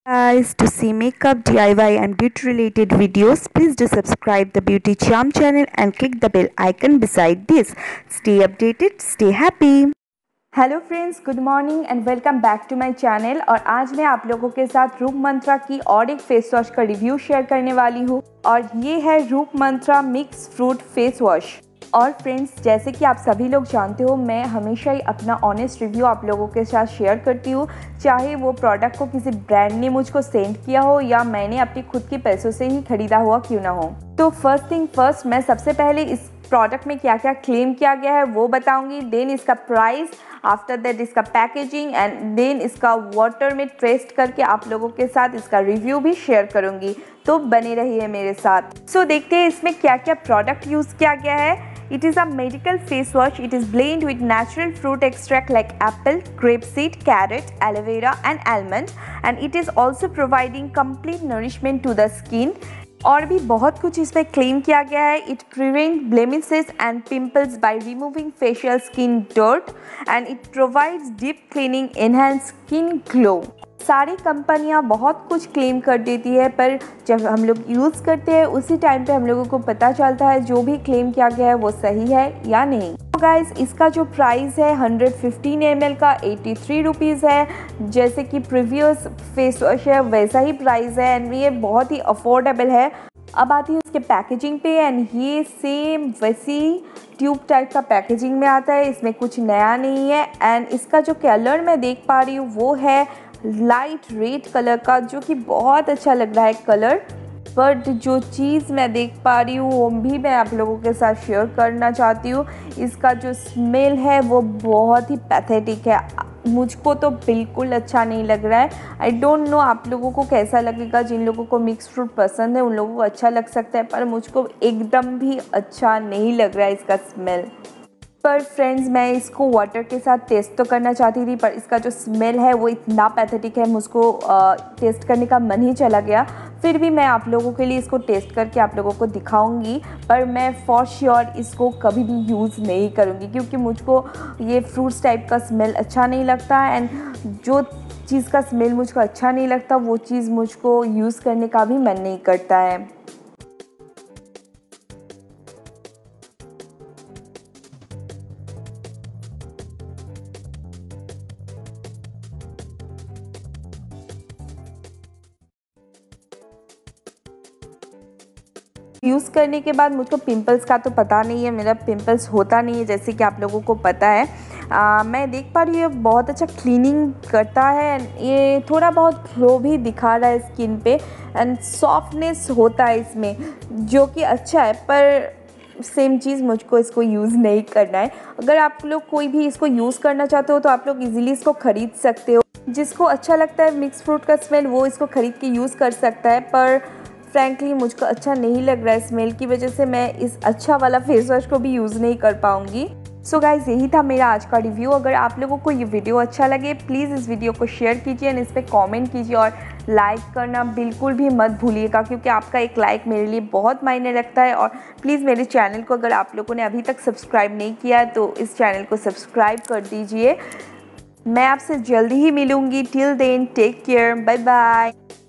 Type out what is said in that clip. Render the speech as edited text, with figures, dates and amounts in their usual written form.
Guys, to see makeup, DIY and beauty related videos, please do subscribe the Beauty Charm channel and click the bell icon beside this. Stay updated, stay happy. Hello friends, good morning and welcome back to my channel. और आज मैं आप लोगों के साथ रूप मंत्रा की और एक फेस वॉश का रिव्यू शेयर करने वाली हूँ और ये है Roop Mantra mix fruit face wash. और फ्रेंड्स, जैसे कि आप सभी लोग जानते हो, मैं हमेशा ही अपना ऑनेस्ट रिव्यू आप लोगों के साथ शेयर करती हूँ, चाहे वो प्रोडक्ट को किसी ब्रांड ने मुझको सेंड किया हो या मैंने अपने खुद के पैसों से ही खरीदा हुआ क्यों ना हो। तो फर्स्ट थिंग फर्स्ट, मैं सबसे पहले इस प्रोडक्ट में क्या क्या क्लेम किया गया है वो बताऊंगी, देन इसका प्राइस, आफ्टर दैट इसका पैकेजिंग एंड देन इसका वाटर में टेस्ट करके आप लोगों के साथ इसका रिव्यू भी शेयर करूंगी। तो बने रहिए मेरे साथ। सो देखते हैं इसमें क्या क्या प्रोडक्ट यूज़ किया गया है। It is a medical face wash. It is blend with natural fruit extract like apple, grapeseed, carrot, aloe vera and almond, and it is also providing complete nourishment to the skin. और भी बहुत कुछ इसमें claim किया गया है। It prevent blemishes and pimples by removing facial skin dirt and it provides deep cleaning enhance skin glow. सारी कंपनियां बहुत कुछ क्लेम कर देती है, पर जब हम लोग यूज़ करते हैं उसी टाइम पे हम लोगों को पता चलता है जो भी क्लेम किया गया है वो सही है या नहीं। तो गाइस, इसका जो प्राइस है 115 ml का 83 रुपीज़ है। जैसे कि प्रीवियस फेस वॉश है वैसा ही प्राइस है एंड ये बहुत ही अफोर्डेबल है। अब आती है उसके पैकेजिंग पे एंड ये सेम वैसी ट्यूब टाइप का पैकेजिंग में आता है, इसमें कुछ नया नहीं है। एंड इसका जो कलर मैं देख पा रही हूँ वो है लाइट रेड कलर का, जो कि बहुत अच्छा लग रहा है कलर। बट जो चीज़ मैं देख पा रही हूँ वो भी मैं आप लोगों के साथ शेयर करना चाहती हूँ। इसका जो स्मेल है वो बहुत ही पैथेटिक है, मुझको तो बिल्कुल अच्छा नहीं लग रहा है। आई डोंट नो आप लोगों को कैसा लगेगा। जिन लोगों को मिक्स फ्रूट पसंद है उन लोगों को अच्छा लग सकता है, पर मुझको एकदम भी अच्छा नहीं लग रहा है इसका स्मेल। पर फ्रेंड्स, मैं इसको वाटर के साथ टेस्ट तो करना चाहती थी, पर इसका जो स्मेल है वो इतना पैथेटिक है, मुझको टेस्ट करने का मन ही चला गया। फिर भी मैं आप लोगों के लिए इसको टेस्ट करके आप लोगों को दिखाऊंगी, पर मैं फॉर श्योर इसको कभी भी यूज़ नहीं करूंगी क्योंकि मुझको ये फ्रूट्स टाइप का स्मेल अच्छा नहीं लगता। एंड जो चीज़ का स्मेल मुझको अच्छा नहीं लगता वो चीज़ मुझको यूज़ करने का भी मन नहीं करता है। यूज़ करने के बाद मुझको पिंपल्स का तो पता नहीं है, मेरा पिंपल्स होता नहीं है जैसे कि आप लोगों को पता है। मैं देख पा रही हूँ बहुत अच्छा क्लीनिंग करता है, ये थोड़ा बहुत ग्लो भी दिखा रहा है स्किन पे एंड सॉफ्टनेस होता है इसमें, जो कि अच्छा है। पर सेम चीज़ मुझको इसको यूज़ नहीं करना है। अगर आप लोग कोई भी इसको यूज़ करना चाहते हो तो आप लोग इजीली इसको ख़रीद सकते हो। जिसको अच्छा लगता है मिक्स फ्रूट का स्मेल वो इसको ख़रीद के यूज़ कर सकता है, पर फ्रैंकली मुझको अच्छा नहीं लग रहा है स्मेल की वजह से मैं इस अच्छा वाला फेस वॉश को भी यूज़ नहीं कर पाऊँगी। सो गाइज़, यही था मेरा आज का रिव्यू। अगर आप लोगों को ये वीडियो अच्छा लगे प्लीज़ इस वीडियो को शेयर कीजिए एंड इस पर कॉमेंट कीजिए और लाइक करना बिल्कुल भी मत भूलिएगा क्योंकि आपका एक लाइक मेरे लिए बहुत मायने रखता है। और प्लीज़ मेरे चैनल को अगर आप लोगों ने अभी तक सब्सक्राइब नहीं किया है तो इस चैनल को सब्सक्राइब कर दीजिए। मैं आपसे जल्दी ही मिलूँगी। Till then take care, bye bye.